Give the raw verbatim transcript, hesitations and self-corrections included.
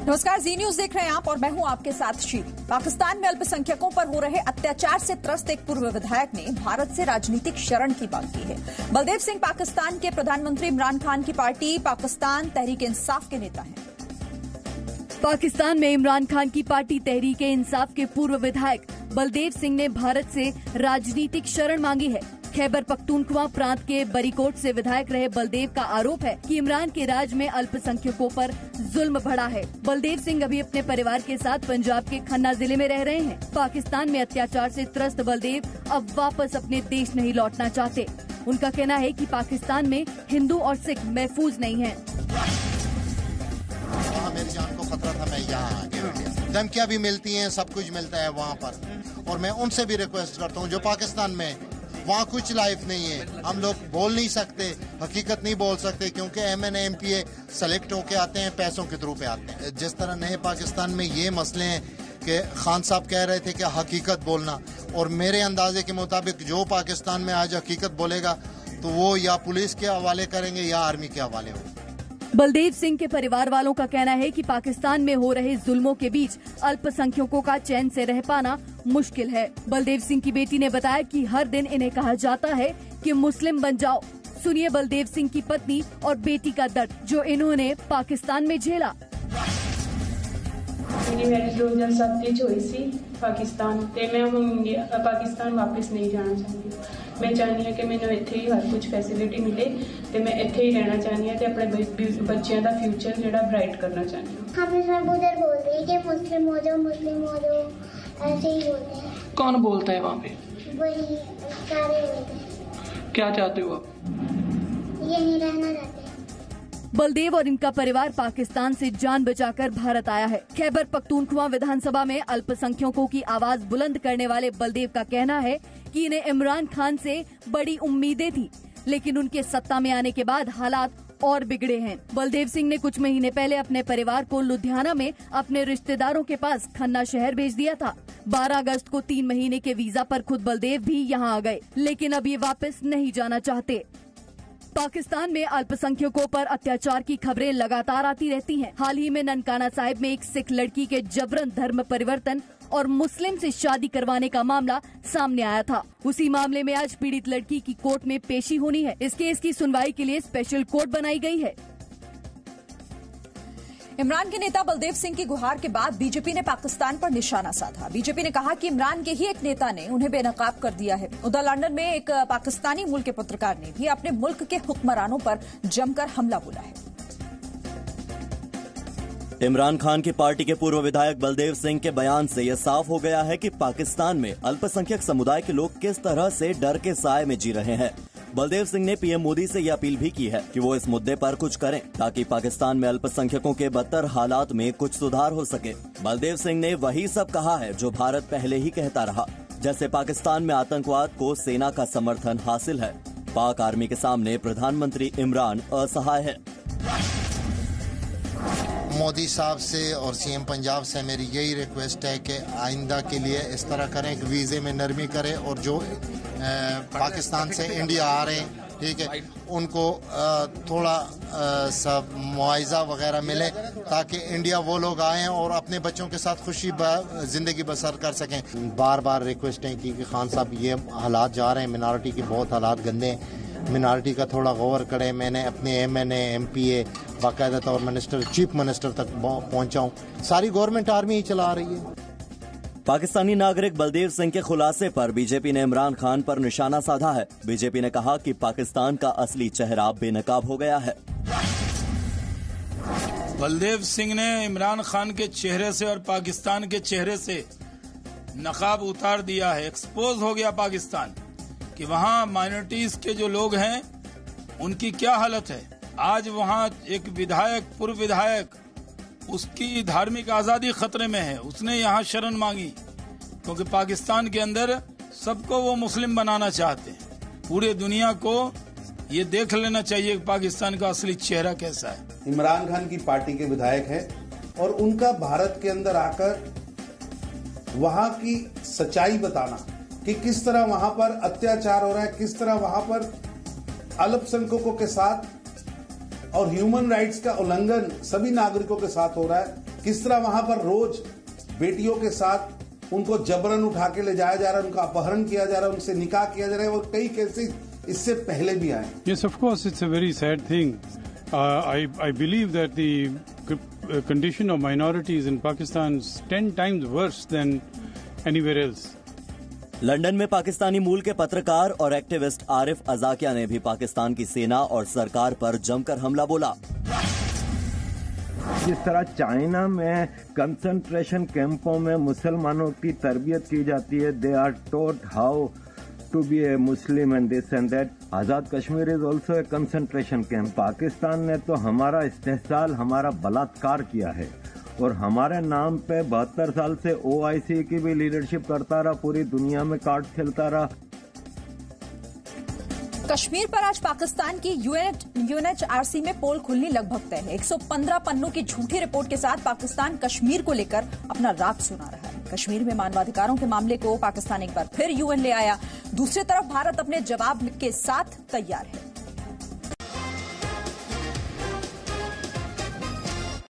नमस्कार, जी न्यूज देख रहे हैं आप और मैं हूं आपके साथ शील। पाकिस्तान में अल्पसंख्यकों पर हो रहे अत्याचार से त्रस्त एक पूर्व विधायक ने भारत से राजनीतिक शरण की मांग की है। बलदेव सिंह पाकिस्तान के प्रधानमंत्री इमरान खान की पार्टी पाकिस्तान तहरीक-ए-इंसाफ के नेता हैं। पाकिस्तान में इमरान खान की पार्टी तहरीक-ए-इंसाफ के पूर्व विधायक बलदेव सिंह ने भारत से राजनीतिक शरण मांगी है। खैबर पख्तूनख्वा प्रांत के बरीकोट से विधायक रहे बलदेव का आरोप है कि इमरान के राज में अल्पसंख्यकों पर जुल्म बढ़ा है। बलदेव सिंह अभी अपने परिवार के साथ पंजाब के खन्ना जिले में रह रहे हैं। पाकिस्तान में अत्याचार से त्रस्त बलदेव अब वापस अपने देश नहीं लौटना चाहते। उनका कहना है कि पाकिस्तान में हिंदू और सिख महफूज नहीं हैं। वहाँ मेरी जान को खतरा था, मैं यहाँ आ गया। धमकियाँ भी मिलती हैं, सब कुछ मिलता है वहाँ पर, और मैं उनसे भी रिक्वेस्ट करता हूँ जो पाकिस्तान में, वहाँ कुछ लाइफ नहीं है। हम लोग बोल नहीं सकते, हकीकत नहीं बोल सकते, क्योंकि M N M P A select होके आते हैं, पैसों के थ्रू पे आते हैं। जिस तरह नए पाकिस्तान में ये मसले हैं कि खान साहब कह रहे थे कि हकीकत बोलना, और मेरे अंदाजे के मुताबिक जो पाकिस्तान में आज हकीकत बोलेगा तो वो या पुलिस के हवाले करेंगे या आर्मी के हवाले होगा। बलदेव सिंह के परिवार वालों का कहना है कि पाकिस्तान में हो रहे जुल्मों के बीच अल्पसंख्यकों का चैन से रह पाना मुश्किल है। बलदेव सिंह की बेटी ने बताया कि हर दिन इन्हें कहा जाता है कि मुस्लिम बन जाओ। सुनिए बलदेव सिंह की पत्नी और बेटी का दर्द जो इन्होंने पाकिस्तान में झेला। मेरी मैरिज दो हज़ार सत्त विच होई सी पाकिस्तान ते मैं हुण इंडिया पाकिस्तान वापस नहीं जाना चाहती। मैं चाहनी हूँ कि मैंने इत्थे ही हर कुछ फैसिलिटी मिले ते मैं इत्थे ही रहना चाहनी हूँ ते अपने बच्चों का फ्यूचर जिहड़ा ब्राइट करना चाहनी हूँ। हम सब उधर बोल रहे हैं कि मुस्लिम हो जाओ, मुस्लिम हो जाओ, ऐसे ही बोलते हैं। कौन बोलता है वहाँ पे? वही सारे बोलते हैं। क्या चाहते हो आप? यहीं रहना चाहते हैं। बलदेव और इनका परिवार पाकिस्तान से जान बचाकर भारत आया है। खैबर पख्तूनख्वा विधानसभा में अल्पसंख्यकों की आवाज बुलंद करने वाले बलदेव का कहना है कि इन्हें इमरान खान से बड़ी उम्मीदें थी, लेकिन उनके सत्ता में आने के बाद हालात और बिगड़े हैं। बलदेव सिंह ने कुछ महीने पहले अपने परिवार को लुधियाना में अपने रिश्तेदारों के पास खन्ना शहर भेज दिया था। बारह अगस्त को तीन महीने के वीजा पर खुद बलदेव भी यहाँ आ गए, लेकिन अब ये वापस नहीं जाना चाहते। पाकिस्तान में अल्पसंख्यकों पर अत्याचार की खबरें लगातार आती रहती हैं। हाल ही में ननकाना साहिब में एक सिख लड़की के जबरन धर्म परिवर्तन और मुस्लिम से शादी करवाने का मामला सामने आया था। उसी मामले में आज पीड़ित लड़की की कोर्ट में पेशी होनी है। इस केस की सुनवाई के लिए स्पेशल कोर्ट बनाई गई है। इमरान के नेता बलदेव सिंह की गुहार के बाद बीजेपी ने पाकिस्तान पर निशाना साधा। बीजेपी ने कहा कि इमरान के ही एक नेता ने उन्हें बेनकाब कर दिया है। उधर लंदन में एक पाकिस्तानी मूल के पत्रकार ने भी अपने मुल्क के हुक्मरानों पर जमकर हमला बोला है। इमरान खान की पार्टी के पूर्व विधायक बलदेव सिंह के बयान से यह साफ हो गया है कि पाकिस्तान में अल्पसंख्यक समुदाय के लोग किस तरह से डर के साए में जी रहे हैं। बलदेव सिंह ने पीएम मोदी से यह अपील भी की है कि वो इस मुद्दे पर कुछ करें ताकि पाकिस्तान में अल्पसंख्यकों के बदतर हालात में कुछ सुधार हो सके। बलदेव सिंह ने वही सब कहा है जो भारत पहले ही कहता रहा, जैसे पाकिस्तान में आतंकवाद को सेना का समर्थन हासिल है। पाक आर्मी के सामने प्रधानमंत्री इमरान असहाय है। मोदी साहब से और सीएम पंजाब से मेरी यही रिक्वेस्ट है कि आइंदा के लिए इस तरह करें कि वीज़े में नरमी करें, और जो आ, पाकिस्तान से इंडिया आ रहे हैं, ठीक है, उनको आ, थोड़ा आ, सब मुआवजा वगैरह मिले ताकि इंडिया वो लोग आएँ और अपने बच्चों के साथ खुशी ज़िंदगी बसर कर सकें। बार बार रिक्वेस्टें की कि खान साहब ये हालात जा रहे हैं, मिनॉरिटी के बहुत हालात गंदे हैं, मिनॉरिटी का थोड़ा गौर करें। मैंने अपने M N A M P A बाकायदा तौर मिनिस्टर चीफ मिनिस्टर तक पहुंचा हूँ। सारी गवर्नमेंट आर्मी ही चला रही है। पाकिस्तानी नागरिक बलदेव सिंह के खुलासे पर बीजेपी ने इमरान खान पर निशाना साधा है। बीजेपी ने कहा कि पाकिस्तान का असली चेहरा बेनकाब हो गया है। बलदेव सिंह ने इमरान खान के चेहरे से और पाकिस्तान के चेहरे से नकाब उतार दिया है। एक्सपोज हो गया पाकिस्तान कि वहाँ माइनॉरिटीज के जो लोग हैं उनकी क्या हालत है। आज वहाँ एक विधायक, पूर्व विधायक, उसकी धार्मिक आजादी खतरे में है। उसने यहाँ शरण मांगी क्योंकि पाकिस्तान के अंदर सबको वो मुस्लिम बनाना चाहते हैं। पूरे दुनिया को ये देख लेना चाहिए कि पाकिस्तान का असली चेहरा कैसा है। इमरान खान की पार्टी के विधायक हैं और उनका भारत के अंदर आकर वहाँ की सच्चाई बताना कि किस तरह वहाँ पर अत्याचार हो रहा है, किस तरह वहाँ पर अल्पसंख्यकों के साथ और ह्यूमन राइट्स का उल्लंघन सभी नागरिकों के साथ हो रहा है, किस तरह वहां पर रोज बेटियों के साथ उनको जबरन उठा के ले जाया जा रहा है, उनका अपहरण किया जा रहा है, उनसे निकाह किया जा रहा है, और कई केसेस इससे पहले भी आए. Yes, of course, it's a very sad thing. Uh, I, I believe that the condition of minorities in Pakistan is ten times worse than anywhere else. London में पाकिस्तानी मूल के पत्रकार और एक्टिविस्ट आरिफ अजाकिया ने भी पाकिस्तान की सेना और सरकार पर जमकर हमला बोला. जिस तरह चाइना में कंसंट्रेशन कैंपों में मुसलमानों की तरबियत की जाती है, they are taught how to be a Muslim and this and that. Azad Kashmir is also a concentration camp. Pakistan ने तो हमारा इस्तेहसाल, हमारा बलात्कार किया है, और हमारे नाम पे बहत्तर साल से ओ आई सी की भी लीडरशिप करता रहा, पूरी दुनिया में कार्ड खेलता रहा. कश्मीर पर आज पाकिस्तान की यूएनएचआरसी में पोल खुलनी लगभग तय है. एक सौ पंद्रह पन्नों की झूठी रिपोर्ट के साथ पाकिस्तान कश्मीर को लेकर अपना राग सुना रहा है. कश्मीर में मानवाधिकारों के मामले को पाकिस्तान एक बार फिर यूएन ले आया. दूसरी तरफ भारत अपने जवाब के साथ तैयार है.